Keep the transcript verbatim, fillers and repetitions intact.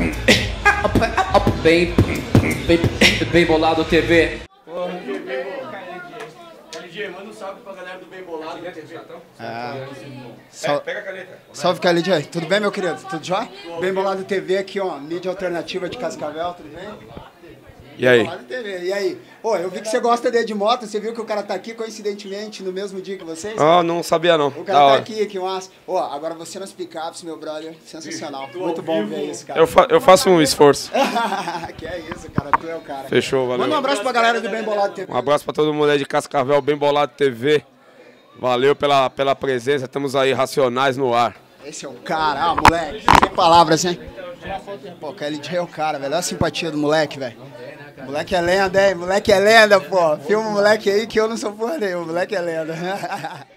Bem, bem, bem bolado T V. L G, manda um salve pra galera do Bem Bolado T V. Ah. Sal... Pega a caneta. Salve, K L J. Tudo bem, meu querido? Tudo jóia? Bem Bolado T V aqui, ó. Mídia alternativa de Cascavel, tudo bem? E aí? T V. E aí? Pô, eu vi que você gosta de, de moto, você viu que o cara tá aqui coincidentemente no mesmo dia que vocês? Ah, não sabia não. O cara tá aqui, que massa. Ó, agora você nas picapes, meu brother, sensacional. Muito bom ver isso, cara. Eu, fa eu faço um esforço. Que é isso, cara, tu é o cara. Fechou, valeu. Manda um abraço pra galera do Bem Bolado T V. Um abraço pra todo mundo aí de Cascavel, Bem Bolado T V. Valeu pela, pela presença, estamos aí, Racionais no ar. Esse é o cara, ah, moleque, sem palavras, hein? Pô, o K L J é o cara, velho, olha a simpatia do moleque, velho. Moleque é lenda, hein? Moleque é lenda, pô. Filma o moleque aí que eu não sou porra nenhuma, moleque é lenda.